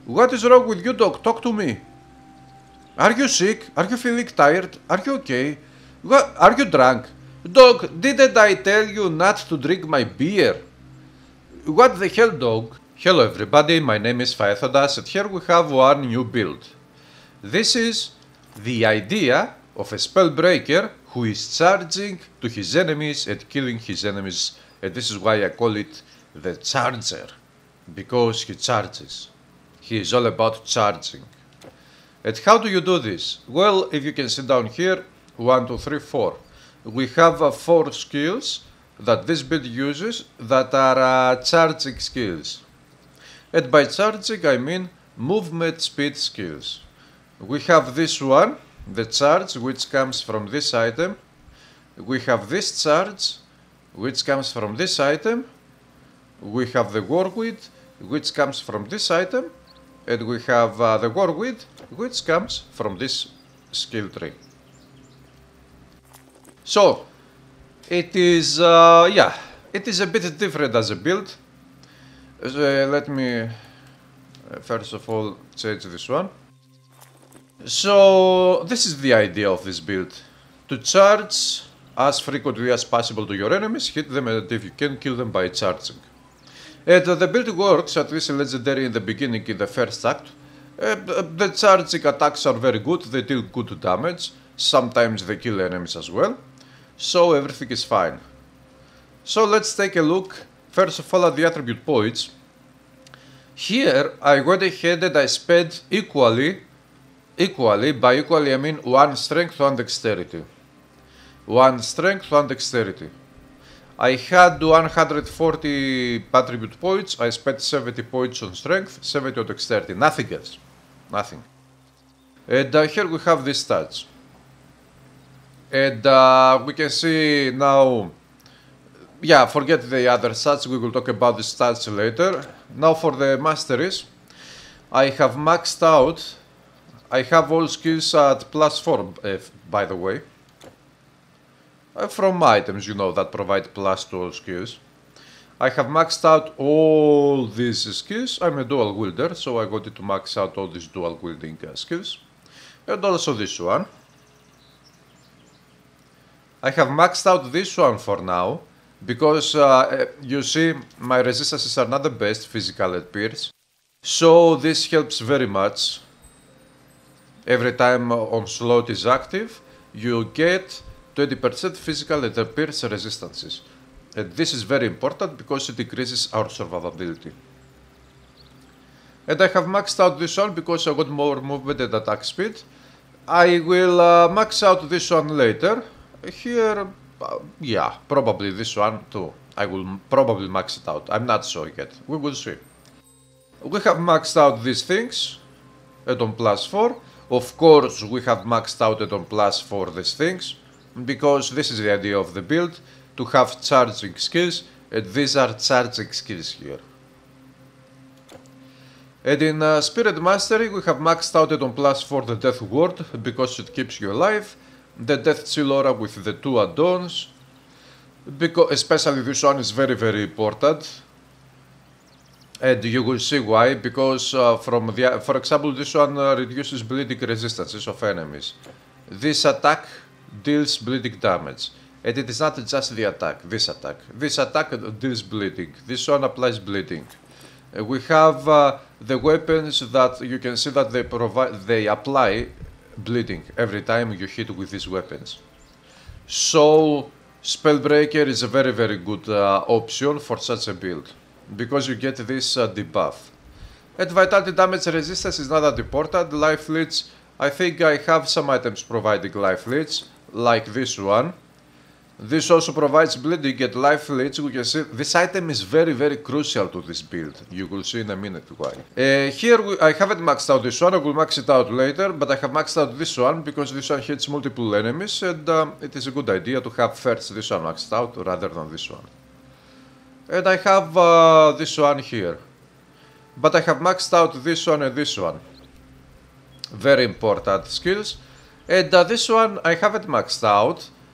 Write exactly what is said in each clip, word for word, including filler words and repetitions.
What is wrong with you, dog? Talk to me. Are you sick? Are you feeling tired? Are you okay? What? Are you drunk? Dog, didn't I tell you not to drink my beer? What the hell, dog? Hello everybody, my name is Phaethodas and here we have one new build. This is the idea of a spellbreaker who is charging to his enemies and killing his enemies, and this is why I call it the Charger, because he charges. He is all about charging. And how do you do this? Well, if you can see down here, one, two, three, four. We have uh, four skills that this build uses that are uh, charging skills. And by charging I mean movement speed skills. We have this one, the charge, which comes from this item. We have this charge, which comes from this item. We have the whirlwind, which comes from this item. And we have uh, the whirlwind, which comes from this skill tree. So, it is, uh, yeah, it is a bit different as a build. Uh, let me, uh, first of all, change this one. So, this is the idea of this build. To charge as frequently as possible to your enemies, hit them, and if you can, kill them by charging. And uh, the build works, at least legendary in the beginning, in the first act. Uh, the charging attacks are very good, they deal good damage. Sometimes they kill enemies as well. So everything is fine. So let's take a look, first of all, at the attribute points. Here, I went ahead and I spent equally, equally, by equally I mean one strength, one dexterity. One strength, one dexterity. I had one hundred forty attribute points, I spent seventy points on strength, seventy on dexterity, nothing else. Nothing. And uh, here we have these stats. And uh, we can see now, yeah, forget the other stats, we will talk about the stats later. Now for the masteries, I have maxed out, I have all skills at plus four, uh, by the way. Uh, from items, you know, that provide plus to all skills. I have maxed out all these skills. I'm a dual wielder, so I wanted to max out all these dual wielding uh, skills. And also this one. I have maxed out this one for now, because uh, you see, my resistances are not the best, physical and pierce. So this helps very much. Every time Onslaught is active, you get twenty percent physical and pierce resistances. And this is very important because it increases our survivability. And I have maxed out this one because I got more movement and attack speed. I will uh, max out this one later. Here, uh, yeah, probably this one too. I will probably max it out. I'm not sure yet. We will see. We have maxed out these things and on plus four. Of course, we have maxed out and on plus four these things, because this is the idea of the build, to have charging skills, and these are charging skills here. And in uh, Spirit Mastery, we have maxed out and on plus four the Death Ward, because it keeps you alive. The Death Chill Aura with the two add-ons, because especially this one is very very important, and you will see why. Because uh, from the, for example, this one uh, reduces bleeding resistances of enemies. This attack deals bleeding damage, and it is not just the attack. This attack, this attack deals bleeding. This one applies bleeding. Uh, we have uh, the weapons that you can see that they provide, they apply bleeding every time you hit with these weapons. So Spellbreaker is a very very good uh, option for such a build, because you get this uh, debuff. And vitality damage resistance is not that important. Life leech, I think I have some items providing life leech, like this one. This also provides bleeding and life leech. We can see this item is very very crucial to this build. You will see in a minute why. Uh, here we, I haven't maxed out this one, I will max it out later, but I have maxed out this one because this one hits multiple enemies, and um, it is a good idea to have first this one maxed out rather than this one. And I have uh, this one here, but I have maxed out this one and this one. Very important skills. And uh, this one I haven't maxed out.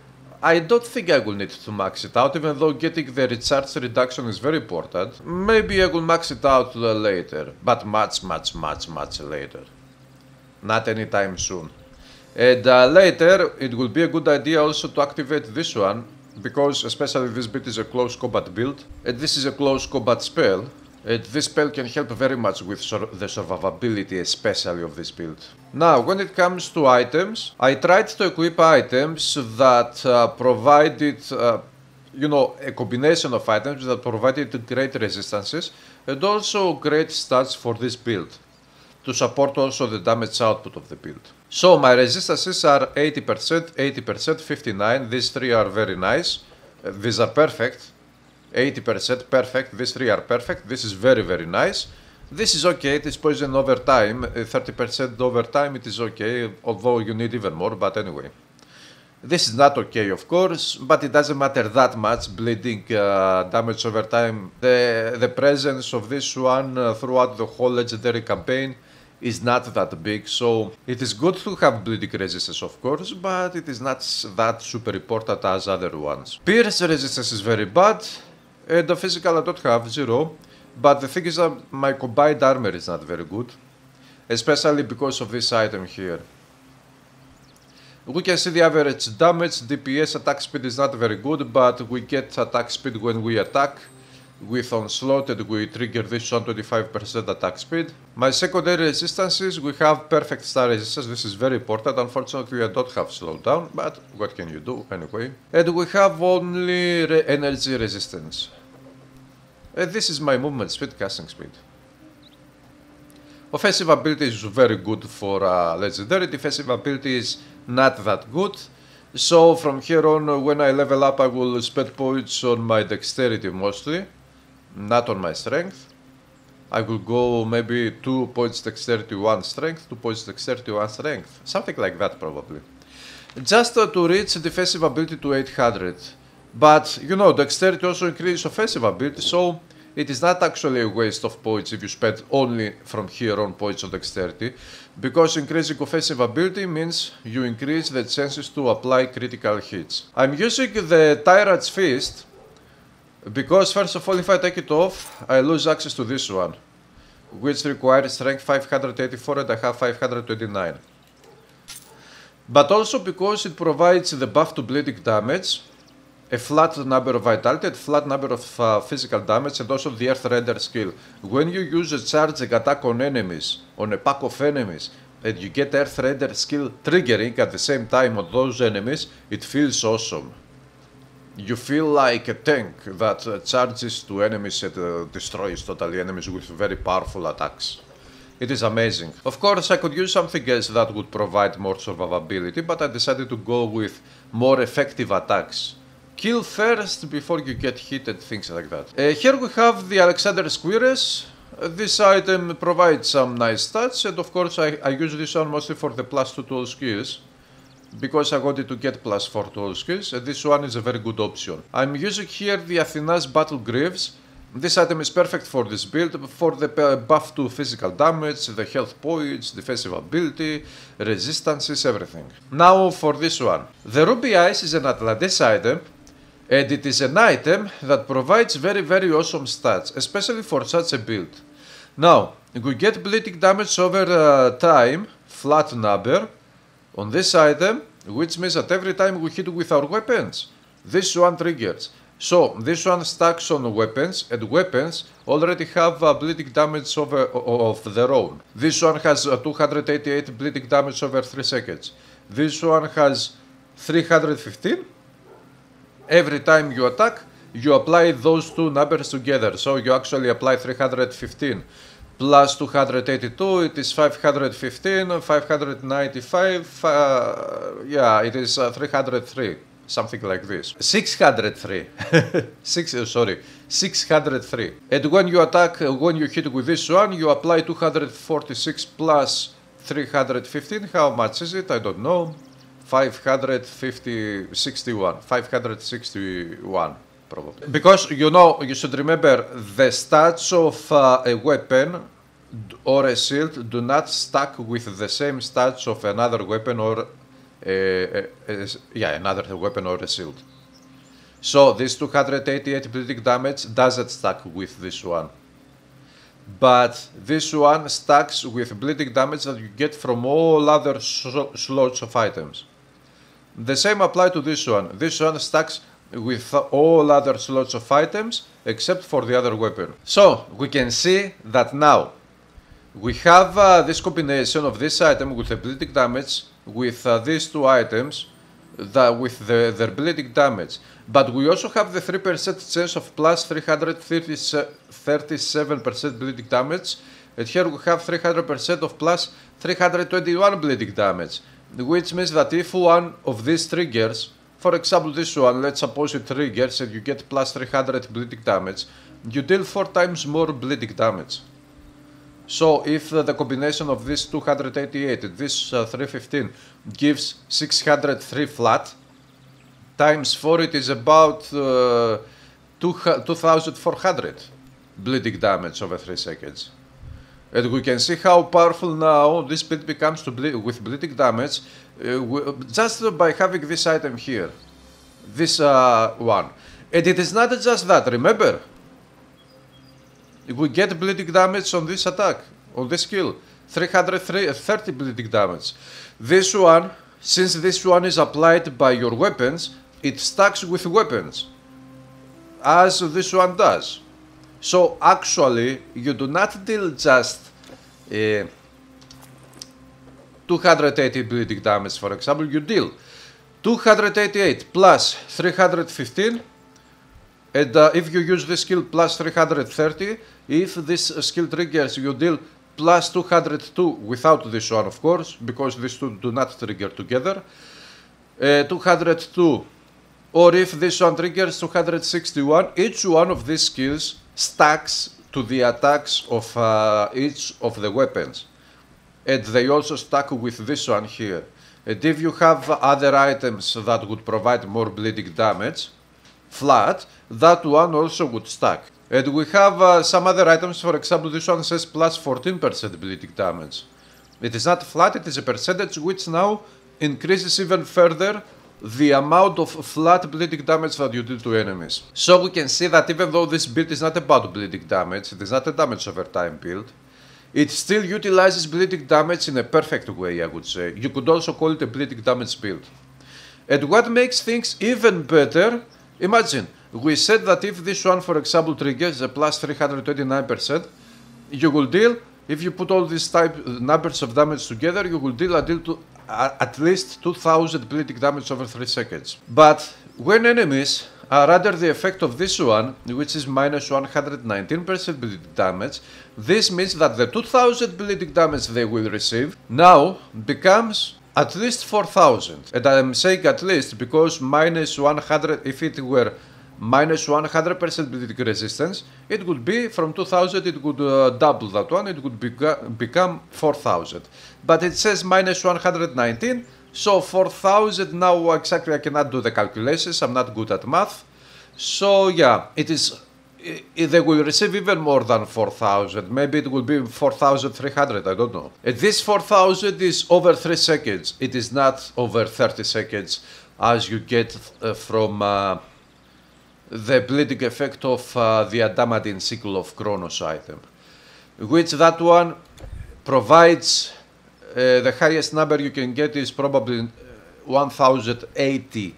I don't think I will need to max it out, even though getting the recharge reduction is very important. Maybe I will max it out later, but much, much, much, much later. Not anytime soon. And uh, later, it will be a good idea also to activate this one, because especially this build is a close combat build, and this is a close combat spell, and this spell can help very much with sur the survivability, especially of this build. Now, when it comes to items, I tried to equip items that uh, provided, uh, you know, a combination of items that provided great resistances and also great stats for this build, to support also the damage output of the build. So my resistances are eighty percent, eighty percent, fifty-nine, these three are very nice, uh, these are perfect, eighty percent perfect, these three are perfect, this is very very nice. This is okay, it is poison over time, thirty percent over time it is okay, although you need even more, but anyway. This is not okay of course, but it doesn't matter that much, bleeding uh, damage over time. The, the presence of this one uh, throughout the whole legendary campaign is not that big, so it is good to have bleeding resistance of course, but it is not that super important as other ones. Pierce resistance is very bad, and the physical I don't have, zero, but the thing is that my combined armor is not very good, especially because of this item here. We can see the average damage, D P S, attack speed is not very good, but we get attack speed when we attack. With onslaught and we trigger this on twenty-five percent attack speed. My secondary resistances, we have perfect star resistance, this is very important. Unfortunately I don't have slowdown, but what can you do anyway. And we have only re energy resistance. And this is my movement speed, casting speed. Offensive ability is very good for uh, legendary, defensive ability is not that good. So from here on, when I level up, I will spend points on my dexterity mostly, not on my strength. I will go maybe two points dexterity, one strength, two points dexterity, one strength, something like that probably. Just uh, to reach defensive ability to eight hundred. But you know, dexterity also increases offensive ability, so it is not actually a waste of points if you spend only from here on points of dexterity, because increasing offensive ability means you increase the chances to apply critical hits. I'm using the Tyrant's Fist because first of all, if I take it off, I lose access to this one, which requires strength five hundred eighty-four and I have five hundred twenty-nine. But also because it provides the buff to bleeding damage, a flat number of vitality, a flat number of uh, physical damage, and also the Earth Render skill. When you use a charging attack on enemies, on a pack of enemies, and you get Earth Render skill triggering at the same time on those enemies, it feels awesome. You feel like a tank that uh, charges to enemies and uh, destroys totally enemies with very powerful attacks. It is amazing. Of course, I could use something else that would provide more survivability, but I decided to go with more effective attacks. Kill first before you get hit and things like that. Uh, here we have the Alexander Squires. Uh, this item provides some nice stats, and of course I, I use this one mostly for the plus two to all skills, because I wanted to get plus four to all skills, and this one is a very good option. I'm using here the Athena's Battle Greaves. This item is perfect for this build, for the buff to physical damage, the health points, defensive ability, resistances, everything. Now for this one. The Ruby Ice is an Atlantis item, and it is an item that provides very very awesome stats, especially for such a build. Now, we get bleeding damage over uh, time, flat number, on this item, which means that every time we hit with our weapons, this one triggers. So, this one stacks on weapons, and weapons already have uh, bleeding damage over, of their own. This one has uh, two hundred eighty-eight bleeding damage over three seconds. This one has three hundred fifteen. Every time you attack, you apply those two numbers together. So, you actually apply three hundred fifteen plus two hundred eighty-two, it is five hundred fifteen, five hundred ninety-five, uh, yeah, it is uh, three hundred three. Something like this. six hundred three. Six, uh, sorry, six hundred three. And when you attack, uh, when you hit with this one, you apply two hundred forty-six plus three hundred fifteen. How much is it? I don't know. five hundred fifty, sixty-one. five hundred sixty-one, probably. Because, you know, you should remember the stats of uh, a weapon or a shield do not stack with the same stats of another weapon or uh, yeah, another weapon or a shield. So this two hundred eighty-eight bleeding damage doesn't stack with this one. But this one stacks with bleeding damage that you get from all other slots of items. The same apply to this one. This one stacks with all other slots of items except for the other weapon. So we can see that now we have uh, this combination of this item with the bleeding damage with uh, these two items that with the, their bleeding damage. But we also have the three percent chance of plus three hundred thirty-seven percent bleeding damage, and here we have three hundred percent of plus three hundred twenty-one bleeding damage, which means that if one of these triggers, for example this one, let's suppose it triggers and you get plus three hundred bleeding damage, you deal four times more bleeding damage. So if uh, the combination of this two hundred eighty-eight and this uh, three fifteen gives six hundred three flat, times four it is about uh, two thousand four hundred bleeding damage over three seconds. And we can see how powerful now this build becomes to ble with bleeding damage uh, just by having this item here, this uh, one. And it is not just that, remember, we get bleeding damage on this attack, on this skill, three hundred thirty bleeding damage. This one, since this one is applied by your weapons, it stacks with weapons, as this one does. So actually, you do not deal just uh, two hundred eighty bleeding damage, for example, you deal two hundred eighty-eight plus three hundred fifteen, and uh, if you use this skill plus three hundred thirty, if this uh, skill triggers, you deal plus two hundred two without this one, of course, because these two do not trigger together, uh, two hundred two, or if this one triggers two hundred sixty-one, each one of these skills stacks to the attacks of uh, each of the weapons, and they also stack with this one here. And if you have other items that would provide more bleeding damage flat, that one also would stack. And we have uh, some other items, for example this one says plus fourteen percent bleeding damage. It is not flat, it is a percentage which now increases even further the amount of flat bleeding damage that you do to enemies. So we can see that even though this build is not about bleeding damage, it is not a damage over time build, it still utilizes bleeding damage in a perfect way, I would say. You could also call it a bleeding damage build. And what makes things even better, imagine, we said that if this one, for example, triggers a plus three hundred twenty-nine percent, you will deal, if you put all these type numbers of damage together, you will deal a deal to uh, at least two thousand bleeding damage over three seconds. But when enemies are under the effect of this one, which is minus one hundred nineteen percent bleeding damage, this means that the two thousand bleeding damage they will receive now becomes at least four thousand. And I am saying at least because minus one hundred, if it were minus one hundred percent bleeding resistance, it would be from two thousand, it would uh, double that one, it would beca become four thousand. But it says minus one hundred nineteen, so four thousand now exactly I cannot do the calculations, I'm not good at math. So yeah, it is, it, they will receive even more than four thousand, maybe it will be four thousand three hundred, I don't know. And this four thousand is over three seconds, it is not over thirty seconds as you get uh, from uh, the bleeding effect of uh, the Adamantine Sickle of Kronos item, which that one provides uh, the highest number you can get is probably one thousand eighty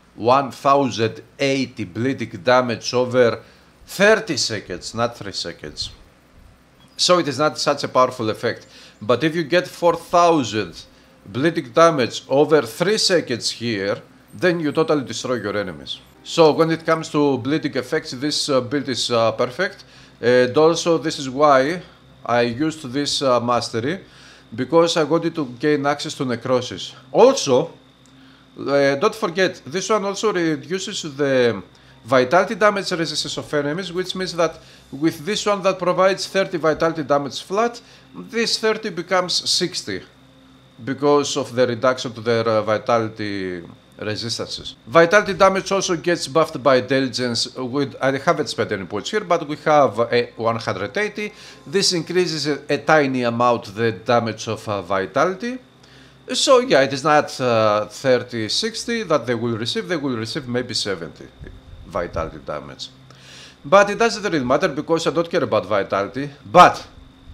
bleeding damage over thirty seconds, not three seconds. So it is not such a powerful effect. But if you get four thousand bleeding damage over three seconds here, then you totally destroy your enemies. So when it comes to bleeding effects, this uh, build is uh, perfect. And also this is why I used this uh, mastery, because I wanted to gain access to necrosis. Also, uh, don't forget, this one also reduces the vitality damage resistance of enemies, which means that with this one that provides thirty vitality damage flat, this thirty becomes sixty because of the reduction to their uh, vitality resistances. Vitality damage also gets buffed by intelligence. With, I haven't spent any points here, but we have a one hundred eighty. This increases a, a tiny amount the damage of uh, vitality. So yeah, it is not uh, thirty sixty that they will receive, they will receive maybe seventy vitality damage. But it doesn't really matter because I don't care about vitality. But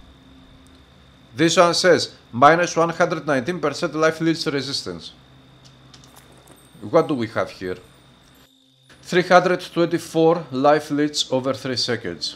this one says minus one hundred nineteen percent life leech resistance. What do we have here? three hundred twenty-four life leech over three seconds.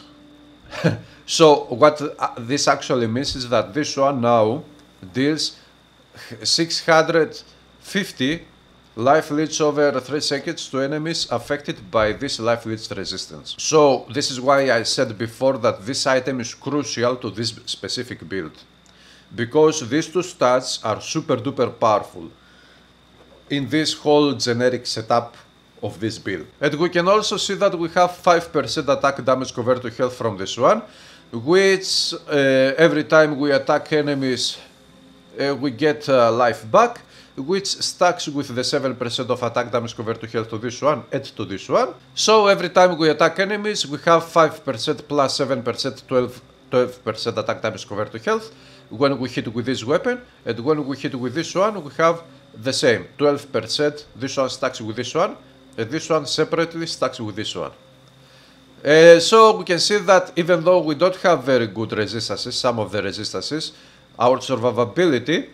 So what uh, this actually means is that this one now deals six hundred fifty life leech over three seconds to enemies affected by this life leech resistance. So this is why I said before that this item is crucial to this specific build, because these two stats are super duper powerful in this whole generic setup of this build. And we can also see that we have five percent attack damage converted to health from this one, which uh, every time we attack enemies uh, we get uh, life back, which stacks with the seven percent of attack damage converted to health to this one and to this one. So every time we attack enemies we have five percent plus seven percent, twelve percent attack damage converted to health when we hit with this weapon, and when we hit with this one we have the same, twelve percent, this one stacks with this one, and this one separately stacks with this one. Uh, so we can see that even though we don't have very good resistances, some of the resistances, our survivability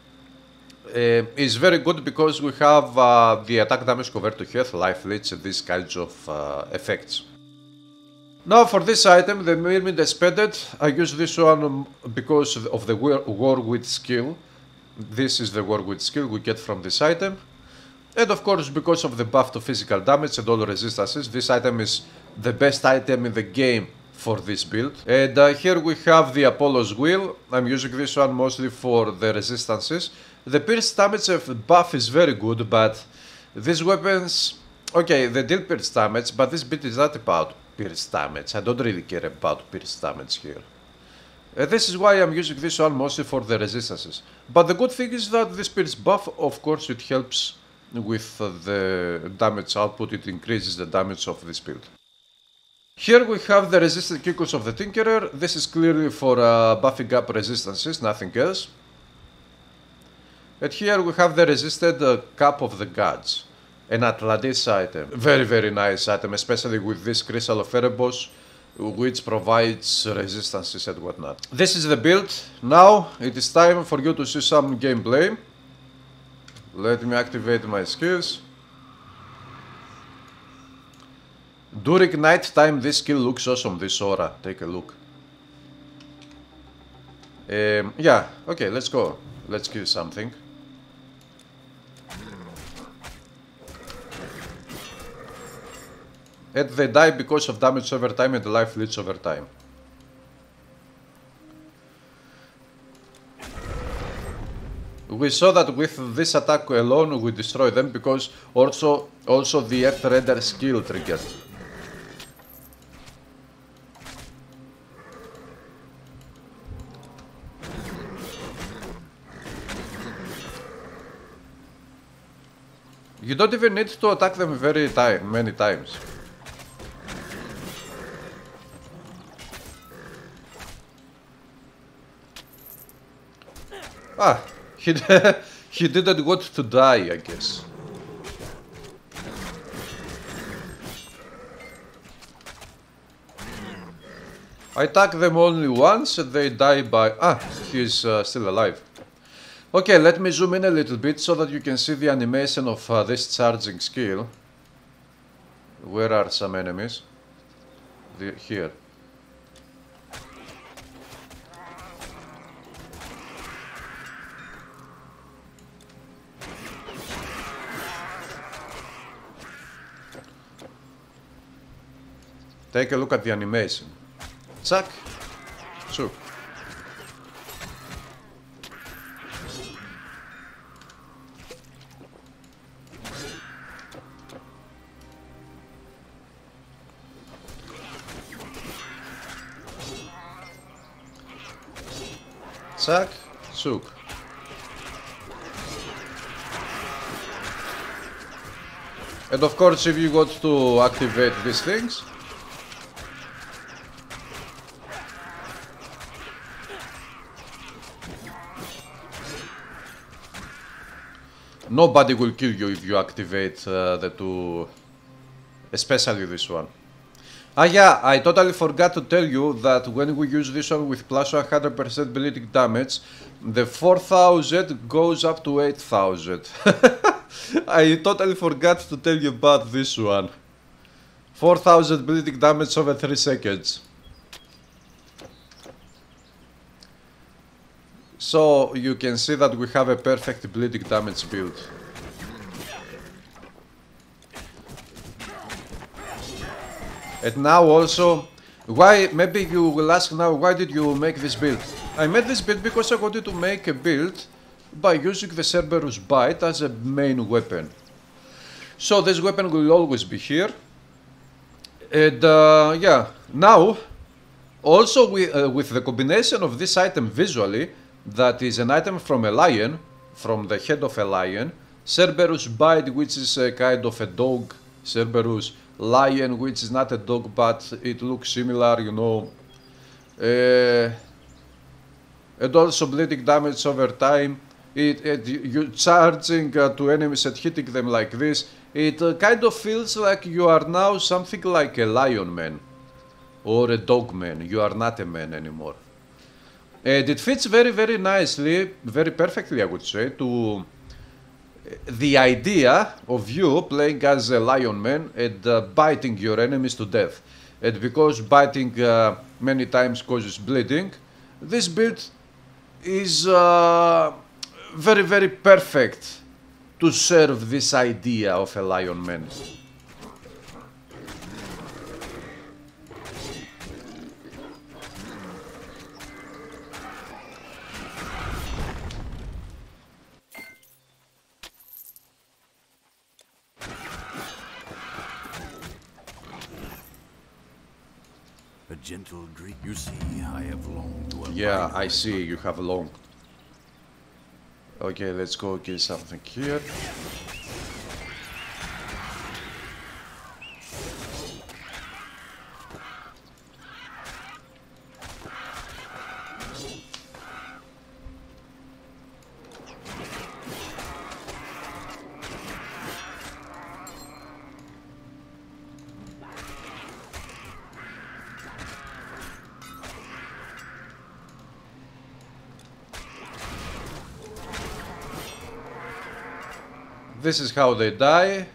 uh, is very good because we have uh, the attack damage converted to health, life leech, and these kinds of uh, effects. Now for this item, the Myrmid Expended, I use this one because of the War Wit skill. This is the War Wit skill we get from this item. And of course because of the buff to physical damage and all resistances, this item is the best item in the game for this build. And uh, here we have the Apollo's Wheel. I'm using this one mostly for the resistances. The pierce damage buff is very good, but these weapons, okay, they deal pierce damage, but this build is not about pierce damage. I don't really care about pierce damage here. Uh, this is why I'm using this one mostly for the resistances. But the good thing is that this pierce buff, of course, it helps with uh, the damage output, it increases the damage of this build. Here we have the resistant Kikos of the Tinkerer. This is clearly for uh, buffing up resistances, nothing else. And here we have the resisted uh, Cup of the Gods, an Atlantis item. Very very nice item, especially with this Crystal of Erebos, which provides resistances and whatnot. This is the build. Now it is time for you to see some gameplay. Let me activate my skills. During night time this skill looks awesome, this aura, take a look. Um, yeah, okay, let's go. Let's kill something. And they die because of damage over time and life leech over time. We saw that with this attack alone we destroy them because also also the Earth Render skill triggered. You don't even need to attack them very time, many times. Ah, he, he didn't want to die, I guess. I attack them only once and they die by... Ah, he's uh, still alive. Okay, let me zoom in a little bit so that you can see the animation of uh, this charging skill. Where are some enemies? The, here. Take a look at the animation. Chuck. Shook. Chuck. Shook. And of course, if you want to activate these things, Nobody will kill you if you activate uh, the two, especially this one. Ah yeah, I totally forgot to tell you that when we use this one with plus one hundred percent bleeding damage, the four thousand goes up to eight thousand. I totally forgot to tell you about this one. four thousand bleeding damage over three seconds. So you can see that we have a perfect bleeding damage build. And now also, why, maybe you will ask now, why did you make this build? I made this build because I wanted to make a build by using the Cerberus Bite as a main weapon. So this weapon will always be here. And uh, yeah, now, also with, uh, with the combination of this item visually, that is an item from a lion, from the head of a lion, Cerberus Bite, which is a kind of a dog, Cerberus Lion, which is not a dog, but it looks similar, you know. Uh, and also bleeding damage over time. It, it you charging uh, to enemies and hitting them like this. It uh, kind of feels like you are now something like a lion man or a dog man. You are not a man anymore. And it fits very, very nicely, very perfectly, I would say, to the idea of you playing as a lion man and uh, biting your enemies to death. And because biting uh, many times causes bleeding, this build is uh, very, very perfect to serve this idea of a lion man. A gentle dream. You see, I have longed to abide. Yeah, I see you have longed. Okay, let's go get something here. This is how they die.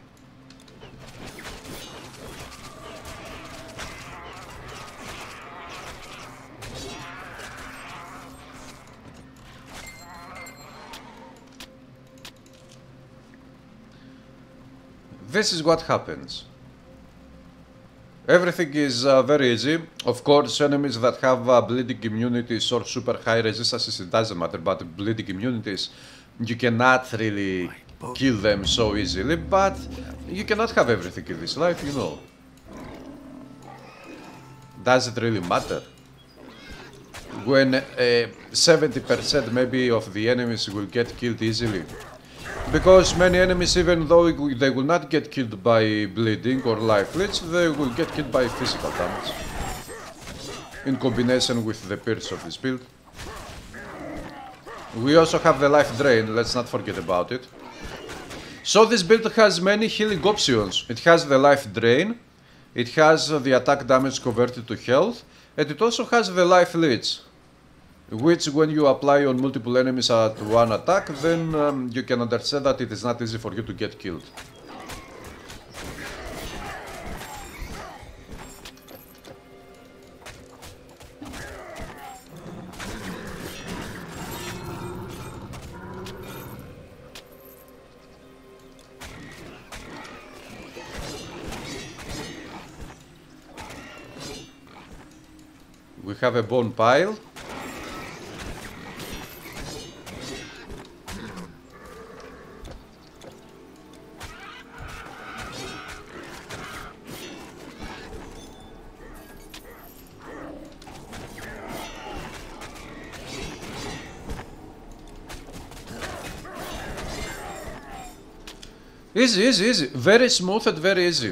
This is what happens. Everything is uh, very easy. Of course, enemies that have uh, bleeding immunities or super high resistances, it doesn't matter, but bleeding immunities, you cannot really kill them so easily, but you cannot have everything in this life, you know. Does it really matter? When uh, seventy percent maybe of the enemies will get killed easily. Because many enemies, even though they will not get killed by bleeding or life leech, they will get killed by physical damage. In combination with the pierce of this build. We also have the life drain, let's not forget about it. So this build has many healing options. It has the life drain, it has the attack damage converted to health, and it also has the life leech, which when you apply on multiple enemies at one attack, then um, you can understand that it is not easy for you to get killed. We have a bone pile. Easy, easy, easy. Very smooth and very easy.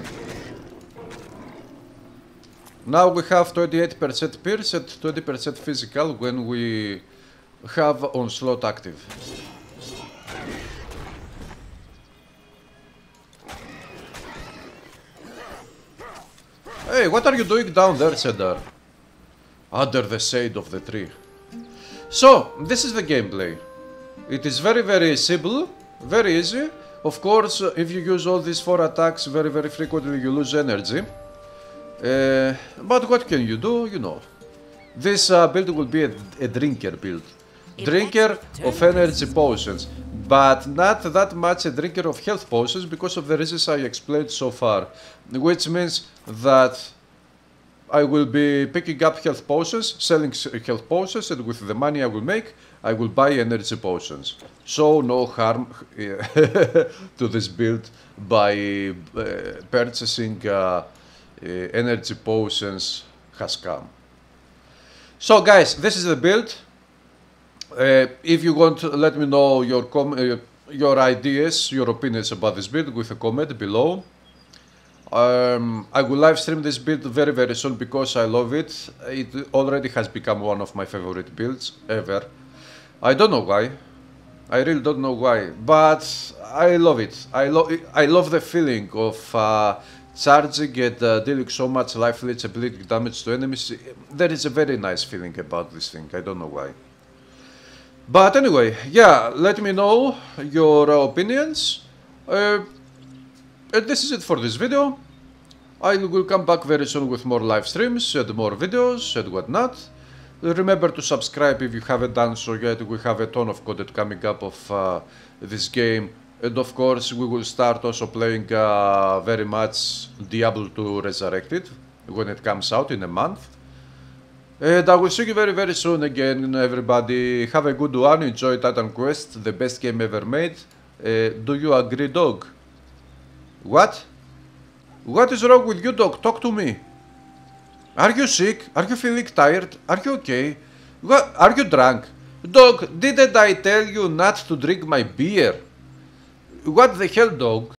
Now we have twenty-eight percent pierce and twenty percent physical when we have onslaught active. Hey, what are you doing down there, Cedar? Under the shade of the tree. So, this is the gameplay. It is very very simple, very easy. Of course, if you use all these four attacks very very frequently, you lose energy. Uh, but what can you do, you know. This uh, build will be a, a drinker build. Drinker of energy potions, but not that much a drinker of health potions because of the reasons I explained so far. Which means that I will be picking up health potions, selling health potions, and with the money I will make, I will buy energy potions. So no harm to this build by uh, purchasing uh, uh, energy potions has come. So guys, this is the build. Uh, if you want to let me know your com uh, your ideas, your opinions about this build with a comment below. Um, I will live stream this build very very soon because I love it. It already has become one of my favorite builds ever. I don't know why. I really don't know why, but I love it. I love I love the feeling of uh, charging and uh, dealing so much life leech ability damage to enemies. There is a very nice feeling about this thing. I don't know why. But anyway, yeah, let me know your uh, opinions. Uh, and this is it for this video. I will come back very soon with more live streams and more videos and whatnot. Remember to subscribe if you haven't done so yet. We have a ton of content coming up of uh, this game. And of course we will start also playing uh, very much Diablo two Resurrected when it comes out in a month. And I will see you very very soon again, everybody. Have a good one, enjoy Titan Quest, the best game ever made. Uh, do you agree, dog? What? What is wrong with you, dog? Talk to me. Are you sick? Are you feeling tired? Are you okay? What? Are you drunk? Dog, didn't I tell you not to drink my beer? What the hell, dog?